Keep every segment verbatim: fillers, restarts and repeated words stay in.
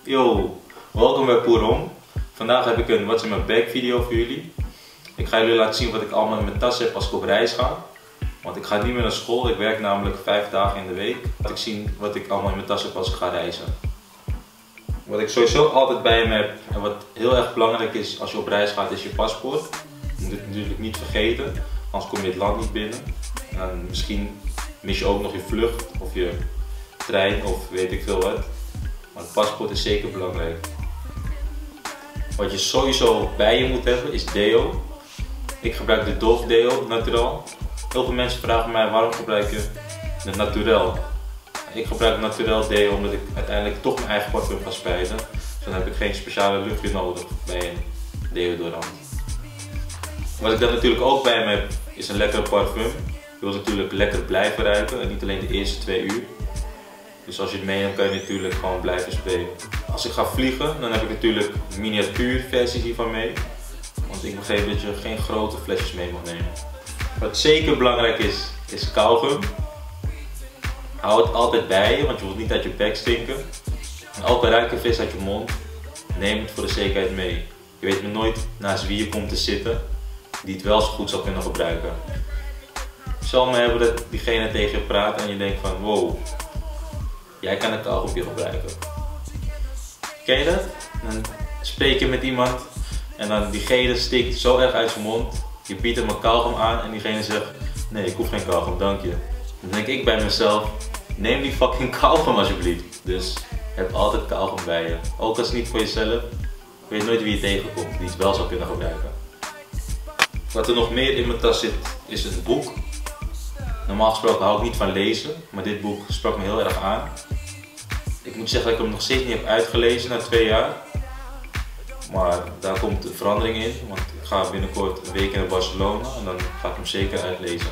Yo, welkom bij Poerom. Vandaag heb ik een What's in my bag video voor jullie. Ik ga jullie laten zien wat ik allemaal in mijn tas heb als ik op reis ga. Want ik ga niet meer naar school, ik werk namelijk vijf dagen in de week. Laat ik zien wat ik allemaal in mijn tas heb als ik ga reizen. Wat ik sowieso altijd bij me heb en wat heel erg belangrijk is als je op reis gaat is je paspoort. Je moet het natuurlijk niet vergeten, anders kom je het land niet binnen. En misschien mis je ook nog je vlucht of je trein of weet ik veel wat. Maar het paspoort is zeker belangrijk. Wat je sowieso bij je moet hebben is deo. Ik gebruik de Dove Deo Natural. Heel veel mensen vragen mij waarom gebruik je de Naturel. Ik gebruik Naturel Deo omdat ik uiteindelijk toch mijn eigen parfum ga spuiten. Dus dan heb ik geen speciale luchtje nodig bij een deodorant. Wat ik dan natuurlijk ook bij me heb is een lekkere parfum. Je wilt natuurlijk lekker blijven ruiken en niet alleen de eerste twee uur. Dus als je het meeneemt kan je natuurlijk gewoon blijven sprayen. Als ik ga vliegen dan heb ik natuurlijk miniatuurversies hiervan mee. Want ik begreep dat je geen grote flesjes mee mag nemen. Wat zeker belangrijk is, is kauwgum. Hou het altijd bij je, want je wilt niet uit je bek stinken. En ook al ruik je vis uit je mond, neem het voor de zekerheid mee. Je weet maar nooit naast wie je komt te zitten, die het wel zo goed zou kunnen gebruiken. Zal maar hebben dat diegene tegen je praat en je denkt van wow, jij kan een kauwgompje gebruiken. Ken je dat? Dan spreek je met iemand en dan diegene stikt zo erg uit zijn mond. Je biedt hem een kauwgom aan en diegene zegt nee, ik hoef geen kauwgom, dank je. Dan denk ik bij mezelf, neem die fucking kauwgom alsjeblieft. Dus heb altijd kauwgom bij je. Ook als het niet voor jezelf, je weet nooit wie je tegenkomt die het wel zou kunnen gebruiken. Wat er nog meer in mijn tas zit is een boek. Normaal gesproken hou ik niet van lezen, maar dit boek sprak me heel erg aan. Ik moet zeggen dat ik hem nog steeds niet heb uitgelezen na twee jaar. Maar daar komt een verandering in, want ik ga binnenkort een week naar Barcelona en dan ga ik hem zeker uitlezen.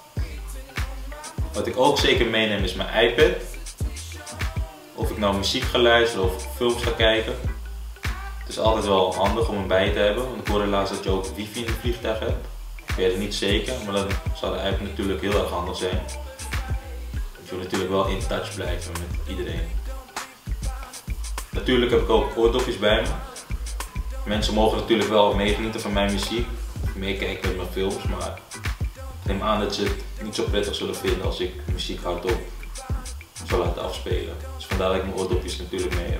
Wat ik ook zeker meeneem is mijn iPad. Of ik nou muziek ga luisteren of films ga kijken. Het is altijd wel handig om hem bij te hebben, want ik hoorde laatst dat je ook wifi in het vliegtuig hebt. Ik weet het niet zeker, maar dan zou de iPad natuurlijk heel erg handig zijn. Dat je natuurlijk wel in touch blijven met iedereen. Natuurlijk heb ik ook oordopjes bij me. Mensen mogen natuurlijk wel meegenieten van mijn muziek, of meekijken met mijn films, maar ik neem aan dat ze het niet zo prettig zullen vinden als ik muziek hardop zal laten afspelen. Dus vandaar dat ik mijn oordopjes natuurlijk mee heb.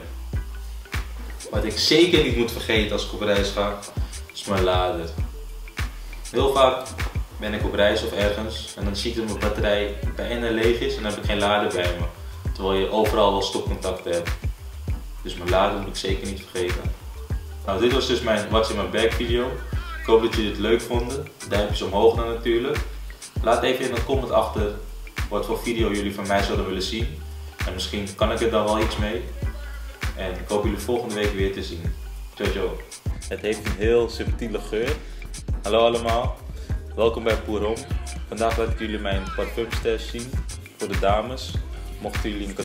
Wat ik zeker niet moet vergeten als ik op reis ga, is mijn lader. Heel vaak ben ik op reis of ergens en dan zie ik dat mijn batterij bijna leeg is en dan heb ik geen lader bij me. Terwijl je overal wel stopcontacten hebt. Dus mijn lader moet ik zeker niet vergeten. Nou, dit was dus mijn What's in my bag video. Ik hoop dat jullie het leuk vonden. Duimpjes omhoog dan natuurlijk. Laat even in een comment achter wat voor video jullie van mij zouden willen zien. En misschien kan ik er dan wel iets mee. En ik hoop jullie volgende week weer te zien. Ciao ciao. Het heeft een heel subtiele geur. Hallo allemaal. Welkom bij Poerom. Vandaag laat ik jullie mijn parfumstash zien voor de dames. Mochten jullie een